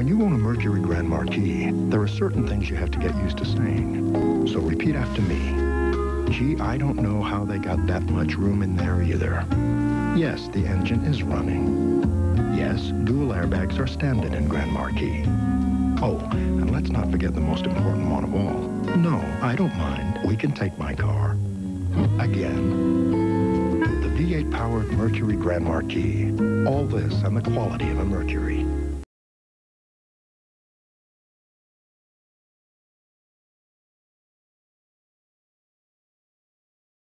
When you own a Mercury Grand Marquis, there are certain things you have to get used to saying. So repeat after me. Gee, I don't know how they got that much room in there either. Yes, the engine is running. Yes, dual airbags are standard in Grand Marquis. Oh, and let's not forget the most important one of all. No, I don't mind. We can take my car. Again. The V8-powered Mercury Grand Marquis. All this and the quality of a Mercury.